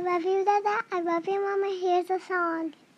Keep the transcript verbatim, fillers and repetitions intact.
love you, Dada. I love you, Mama. Here's a song.